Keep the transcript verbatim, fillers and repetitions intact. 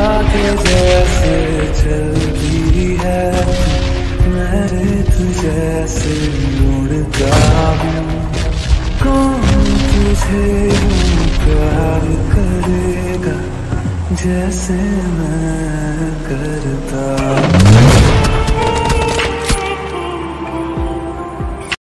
के जैसे चलती है, मैं रेत जैसे उड़ता हूँ। कौन तुझे यूं प्यार करेगा जैसे मैं